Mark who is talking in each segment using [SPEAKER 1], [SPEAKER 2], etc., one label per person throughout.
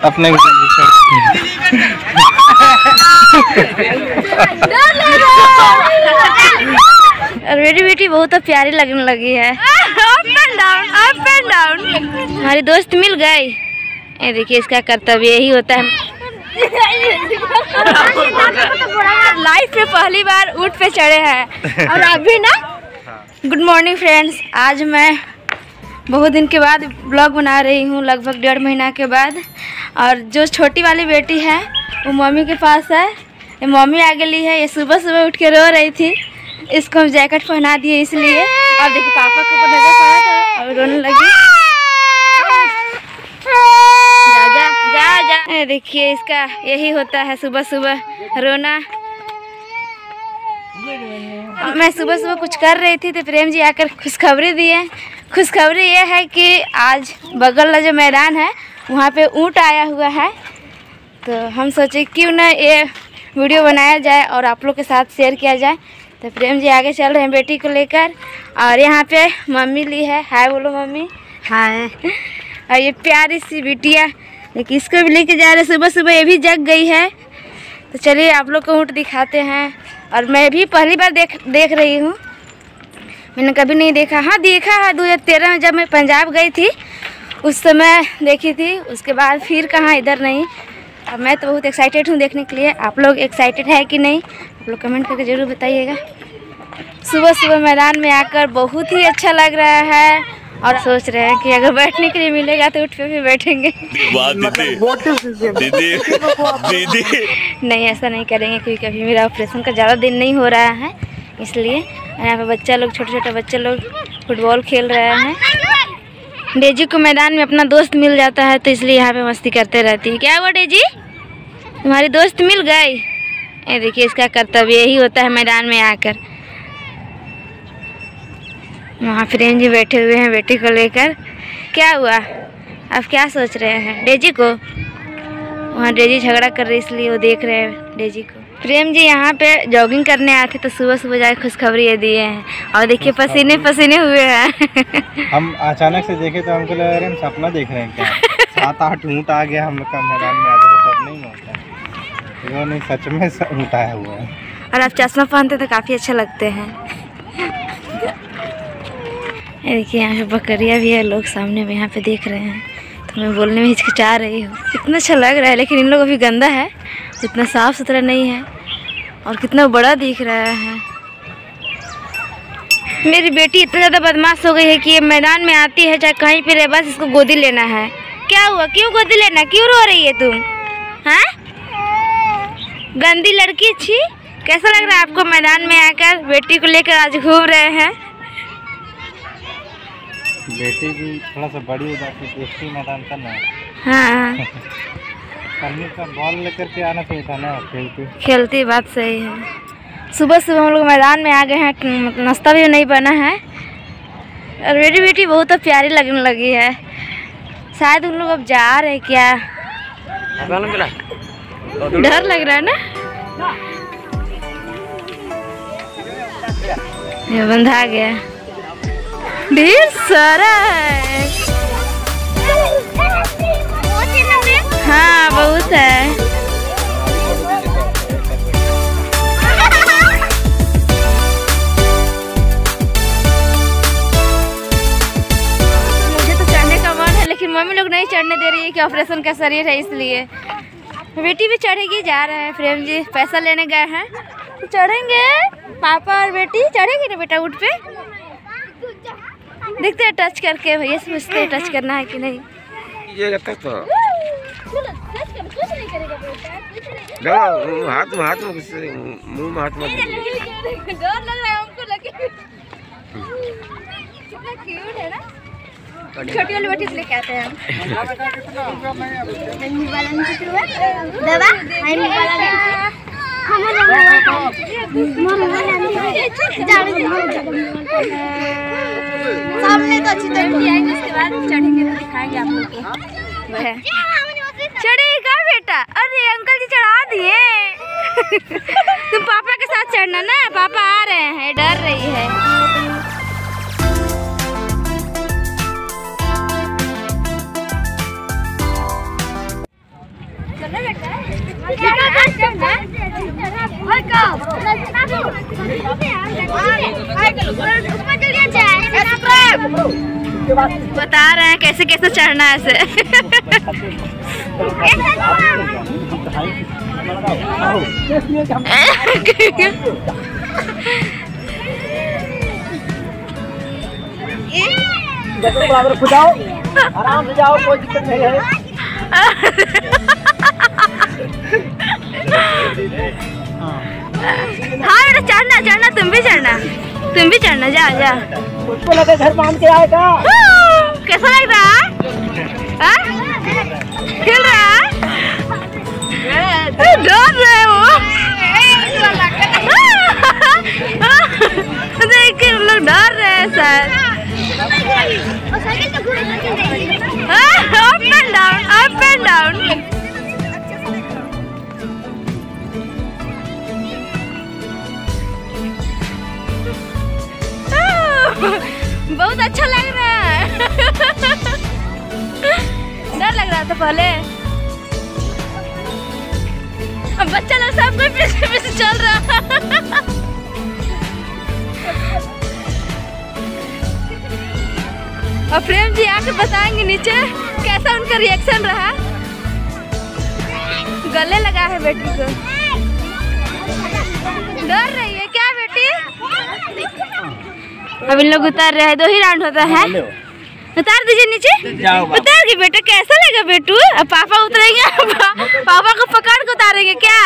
[SPEAKER 1] अपने
[SPEAKER 2] और मेरी बेटी बहुत प्यारी लगने लगी है। Up and down, up and down. हमारी दोस्त मिल गई। ये देखिए इसका कर्तव्य यही होता है। लाइफ में पहली बार ऊंट पे चढ़े हैं और अभी ना। गुड मॉर्निंग फ्रेंड्स, आज मैं बहुत दिन के बाद ब्लॉग बना रही हूँ, लगभग 1.5 महीना के बाद। और जो छोटी वाली बेटी है वो मम्मी के पास है। ये मम्मी आगे ली है। ये सुबह सुबह उठ के रो रही थी, इसको हम जैकेट पहना दिए इसलिए। और देखिए पापा के ऊपर नजर पड़ा था और रोने लगी। जा जा जा जा। देखिए इसका यही होता है सुबह सुबह रोना। मैं सुबह सुबह कुछ कर रही थी तो प्रेम जी आकर खुशखबरी दिए। खुशखबरी ये है कि आज बगल का जो मैदान है वहाँ पे ऊँट आया हुआ है, तो हम सोचे क्यों ना ये वीडियो बनाया जाए और आप लोग के साथ शेयर किया जाए। तो प्रेम जी आगे चल रहे हैं बेटी को लेकर। और यहाँ पे मम्मी ली है। हाय बोलो मम्मी। हाय। और ये प्यारी सी बिटिया, लेकिन इसको भी लेके जा रहे हैं। सुबह सुबह ये भी जग गई है। तो चलिए आप लोग को ऊँट दिखाते हैं। और मैं भी पहली बार देख रही हूँ, मैंने कभी नहीं देखा। हाँ देखा है 2013 में जब मैं पंजाब गई थी उस समय देखी थी, उसके बाद फिर कहाँ इधर नहीं। अब मैं तो बहुत एक्साइटेड हूँ देखने के लिए। आप लोग एक्साइटेड है कि नहीं, आप लोग कमेंट करके ज़रूर बताइएगा। सुबह सुबह मैदान में आकर बहुत ही अच्छा लग रहा है और सोच रहे हैं कि अगर बैठने के लिए मिलेगा तो उठ पे भी बैठेंगे। दीदी नहीं, ऐसा नहीं करेंगे क्योंकि अभी मेरा ऑपरेशन का ज़्यादा दिन नहीं हो रहा है, इसलिए। यहाँ पे बच्चा लोग, छोटे छोटे बच्चे लोग फुटबॉल खेल रहे हैं। डेजी को मैदान में अपना दोस्त मिल जाता है तो इसलिए यहाँ पे मस्ती करते रहती है। क्या हुआ डेजी, तुम्हारी दोस्त मिल गई? ये देखिए इसका कर्तव्य यही होता है मैदान में आकर। वहाँ प्रेम जी बैठे हुए हैं बेटी को लेकर। क्या हुआ, अब क्या सोच रहे हैं डेजी को? वहाँ डेजी झगड़ा कर रही इसलिए वो देख रहे हैं डेजी को। प्रेम जी यहाँ पे जॉगिंग करने आए थे तो सुबह सुबह जाके खुशखबरी ये दिए हैं। और देखिए पसीने पसीने हुए हैं। हम
[SPEAKER 1] अचानक से देखे तो हमको लगा रहे हम सपना देख रहे हैं क्या। 7-8 ऊँट आ गया हम लोग का मैदान में। आता तो सब नहीं होता, नहीं सच में ऊँट आया हुआ है।
[SPEAKER 2] और आप चश्मा पहनते तो काफ़ी अच्छे लगते हैं। देखिए यहाँ पे बकरियाँ भी है, लोग सामने में यहाँ पे देख रहे हैं तो मैं बोलने में हिचकिचा रही हूँ। इतना अच्छा लग रहा है, लेकिन इन लोग अभी गंदा है, इतना साफ़ सुथरा नहीं है। और कितना बड़ा दिख रहा है। मेरी बेटी इतना ज़्यादा बदमाश हो गई है कि ये मैदान में आती है चाहे कहीं पर रहे, बस इसको गोदी लेना है। क्या हुआ, क्यों गोदी लेना, क्यों रो रही है तुम? हाँ गंदी लड़की। छी, कैसा लग रहा है आपको मैदान में आकर बेटी को लेकर आज घूम रहे हैं?
[SPEAKER 1] बेटी भी थोड़ा सा बड़ी हो जाती है, देखती मैदान का ना।
[SPEAKER 2] हाँ
[SPEAKER 1] करने का बॉल लेकर के आना चाहिए था ना,
[SPEAKER 2] खेलती। बात सही है। सुबह सुबह हम लोग मैदान में आ गए हैं, नाश्ता भी नहीं बना है। और मेरी बेटी बहुत प्यारी लगने लगी है। शायद उन लोग अब जा रहे हैं क्या, डर लग रहा है ना। ये बंधा गया, ढेर सारा है। हाँ बहुत है। मुझे तो चढ़ने का मन है, लेकिन मम्मी लोग नहीं चढ़ने दे रही है कि ऑपरेशन का शरीर है इसलिए। बेटी भी चढ़ेगी, जा रहे हैं। प्रेम जी पैसा लेने गए हैं तो चढ़ेंगे। पापा और बेटी चढ़ेंगे ना बेटा ऊँट पे। देखते हैं टच करके, भैया समझते हैं टच करना है कि नहीं।
[SPEAKER 1] ये लगता तो हाथ में मुंह में हाथ में
[SPEAKER 2] डर लग रहा है हमको, लगे कितना क्यूट है ना। छोटी वाली बेटी से लेके आते हैं सामने तो अच्छी तरह आएंगे, उसके बाद चढ़ेंगे तो दिखाएंगे आप लोग को। चढ़ेगा बेटा? अरे अंकल जी चढ़ा दिए। तुम पापा के साथ चढ़ना ना, पापा आ रहे हैं, डर रही है। बता रहे हैं कैसे कैसे चढ़ना है ऐसे।
[SPEAKER 3] जाओ, आराम से जाओ, कोई दिक्कत नहीं है।
[SPEAKER 2] हाँ बेटा चढ़ना चढ़ना, तुम भी चढ़ना, तुम भी चढ़ना, जा जा।
[SPEAKER 3] उसको लगे घर मान के आएगा।
[SPEAKER 2] कैसा लग रहा है? खेल रहा है? डर रहे वो। देख के लोग डर रहे हैं sir. Up and down, up and down. बहुत अच्छा लग रहा है। डर लग रहा था पहले, अब बच्चा लोग सब कोई पीछे पीछे चल रहा है। और प्रेम जी आके बताएंगे नीचे कैसा उनका रिएक्शन रहा। गले लगा है बेटी को। डर रही है क्या बेटी? अब इन लोग उतार रहे हैं, 2 ही राउंड होता है। उतार दीजिए नीचे, उतार के बेटा। कैसा लगा बेटू? अब पापा उतरेंगे, पापा को पकड़ के उतारेंगे क्या?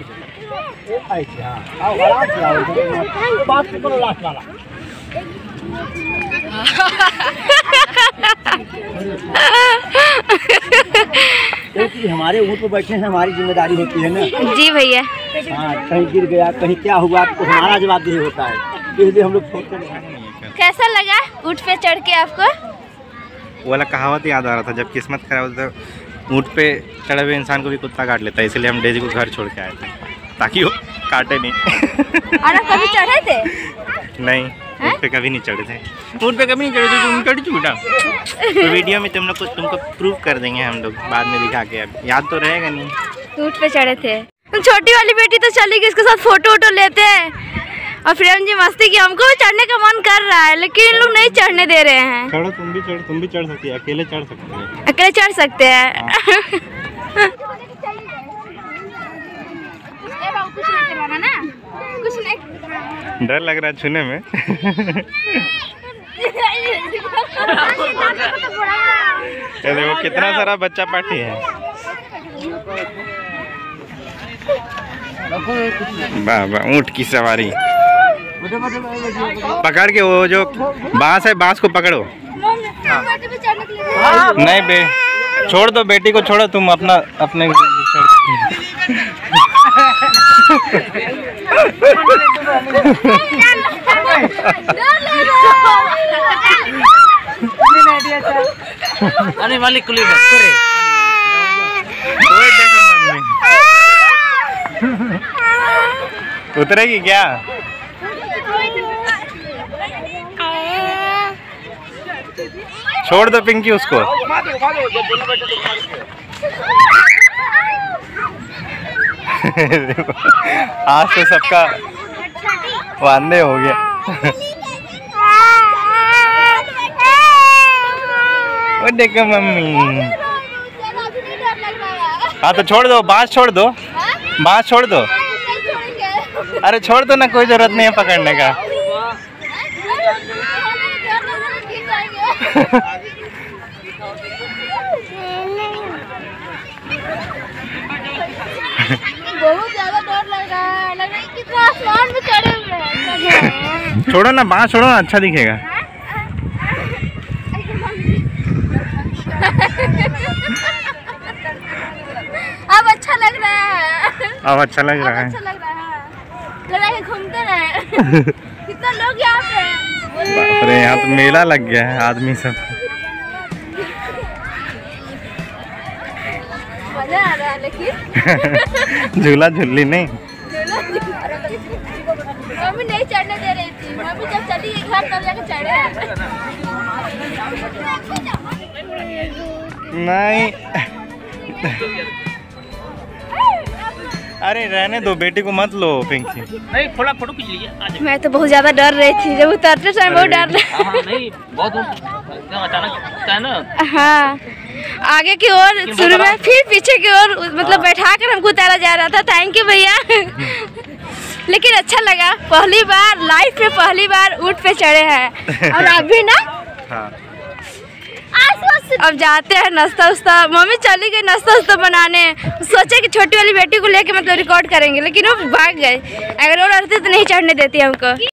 [SPEAKER 3] हमारे ऊँट पर बैठे हैं, हमारी जिम्मेदारी होती है ना। जी
[SPEAKER 2] भैया।
[SPEAKER 3] हाँ, कहीं गिर गया, कहीं क्या हुआ तो हमारा जवाबदेही होता है, इसलिए हम लोग छोड़ते नहीं।
[SPEAKER 2] कैसा लगा ऊँट पे चढ़ के आपको?
[SPEAKER 1] वो वाला कहावत याद आ रहा था, जब किस्मत खराब होता है ऊँट पे चढ़े हुए इंसान को भी कुत्ता काट लेता है, इसलिए हम डेजी को घर छोड़ के आए थे ताकि वो काटे नहीं।
[SPEAKER 2] और आप कभी चढ़े थे?
[SPEAKER 1] नहीं, ऊँट पे कभी नहीं चढ़े थे। ऊँट पे कभी नहीं चढ़े थे, तुम चढ़ चुका। तो वीडियो में तुमको प्रूव कर देंगे हम लोग बाद में दिखा के, अब याद तो रहेगा नहीं।
[SPEAKER 2] ऊँट पे चढ़े थे। छोटी वाली बेटी तो चली गई, इसके साथ फोटो वोटो लेते हैं। और प्रेम जी मस्ती की, हमको भी चढ़ने का मन कर रहा है लेकिन इन लोग नहीं चढ़ने दे रहे हैं।
[SPEAKER 1] चढ़ो, तुम भी चढ़ सकती है, अकेले चढ़ सकते हैं।
[SPEAKER 2] अकेले चढ़ सकते हैं। कुछ नहीं करवाना ना, कुछ नहीं।
[SPEAKER 1] डर लग रहा है छूने में। ये देखो कितना सारा बच्चा पार्टी है। वाह वाह, ऊँट की सवारी। पकड़ के वो जो बांस है, बांस को पकड़ो। नहीं बे, छोड़ दो बेटी को, छोड़ो तुम अपने
[SPEAKER 3] आने वाली कुली
[SPEAKER 1] उतरेगी क्या? छोड़ दो पिंकी उसको। आज तो सबका वांदे हो गया। वो देखो मम्मी। हाँ तो छोड़ दो, बांस छोड़ दो, बांस छोड़ दो। अरे छोड़ दो ना, कोई जरूरत नहीं है पकड़ने का।
[SPEAKER 2] बहुत ज्यादा डर लग रहा है, कितना आसमान में चढ़े हुए हैं।
[SPEAKER 1] छोड़ो ना, बांस छोड़ो ना, अच्छा दिखेगा।
[SPEAKER 2] अब अच्छा लग रहा है,
[SPEAKER 1] अब अच्छा लग रहा है,
[SPEAKER 2] अच्छा लग रहा है। लगा के घूमते रहे। कितना लोग यहाँ पे।
[SPEAKER 1] बाप रे, यहाँ तो मेला लग गया है, आदमी सब।
[SPEAKER 2] मजा आ रहा है लेकिन।
[SPEAKER 4] झूला झूली नहीं,
[SPEAKER 2] मम्मी नहीं चढ़ने दे रही थी। मम्मी जब चली घर तब जाकर चढ़े।
[SPEAKER 4] नहीं
[SPEAKER 1] अरे रहने दो, बेटी को मत लो पिंकी।
[SPEAKER 5] नहीं थोड़ा फोटो खींच लीजिए।
[SPEAKER 2] मैं तो बहुत ज़्यादा डर रही थी जब उतरते समय, बहुत डर रही।
[SPEAKER 5] हाँ नहीं बहुत एकदम अचानक है ना।
[SPEAKER 2] हाँ, आगे की ओर शुरू में, फिर पीछे की ओर, मतलब बैठा कर हमको उतारा जा रहा था। थैंक यू भैया। लेकिन अच्छा लगा, पहली बार लाइफ में, पहली बार ऊँट पे चढ़े हैं। और अभी ना
[SPEAKER 1] हाँ।
[SPEAKER 2] अब जाते हैं नाश्ता उस्ता, मम्मी चली गई नाश्ता उस्ता बनाने। सोचे कि छोटी वाली बेटी को लेके मतलब रिकॉर्ड करेंगे, लेकिन वो भाग गए। अगर वो रहते तो नहीं चढ़ने देती हमको।